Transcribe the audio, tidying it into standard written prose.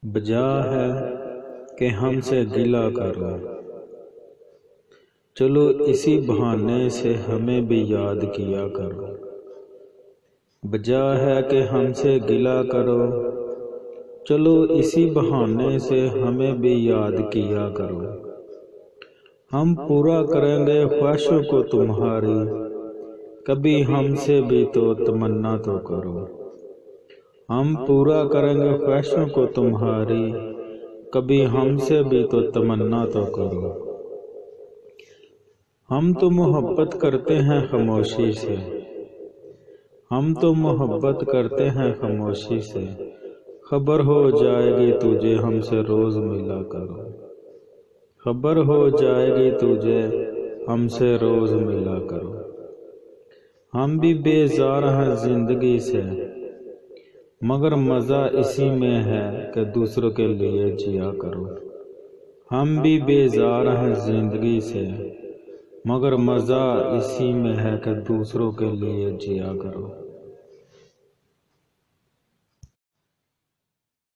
بجا ہے کہ ہم سے گلہ کرو، چلو اسی بہانے سے ہمیں بھی یاد کیا کرو۔ بجا ہے کہ ہم سے گلہ کرو، چلو اسی بہانے سے ہمیں بھی یاد کیا کرو۔ ہم پورا کریں گے خواہشوں کو تمہاری، کبھی ہم سے بھی تو تمنا تو کرو۔ ہم پورا کریں گے خواہشوں کو تمہاری، کبھی ہم سے بھی تو تمنا تو کرو۔ ہم تو محبت کرتے ہیں خاموشی سے، ہم تو محبت کرتے ہیں خاموشی سے، خبر ہو جائے گی تجھے ہم سے روز ملا کرو۔ خبر ہو جائے گی تجھے ہم سے روز ملا کرو۔ ہم بھی بیزار ہیں زندگی سے، مگر مزہ اسی میں ہے کہ دوسروں کے لیے جیا کرو۔ ہم بھی بیزار ہیں زندگی سے، مگر مزہ اسی میں ہے کہ دوسروں کے لیے جیا کرو۔